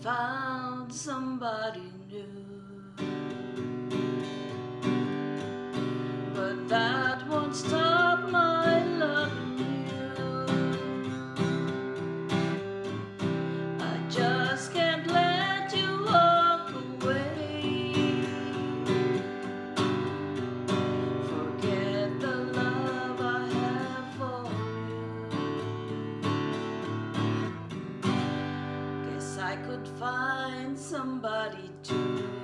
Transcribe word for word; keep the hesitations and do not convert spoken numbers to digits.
found somebody new, but that won't stop my loving you. I just can't let you walk away. Forget the love I have for you. Guess I could find somebody too.